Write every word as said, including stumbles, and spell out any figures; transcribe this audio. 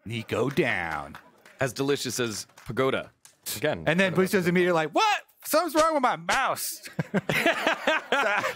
Nico down. As delicious as Pagoda. Again. And then Busio's immediately like, what? Something's wrong with my mouse.